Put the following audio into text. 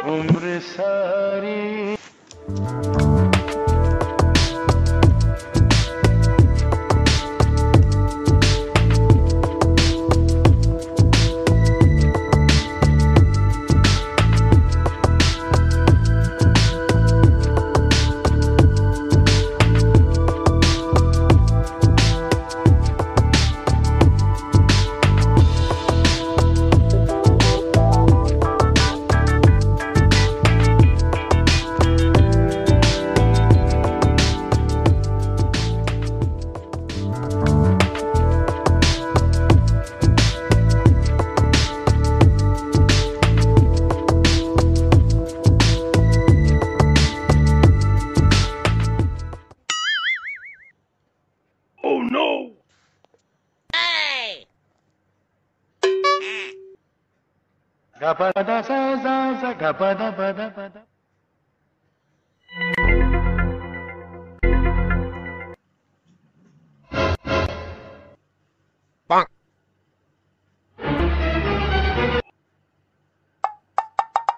उम्र सारी Oh no! Hey! Ga pa da sa za za ga pa da pa da pa da.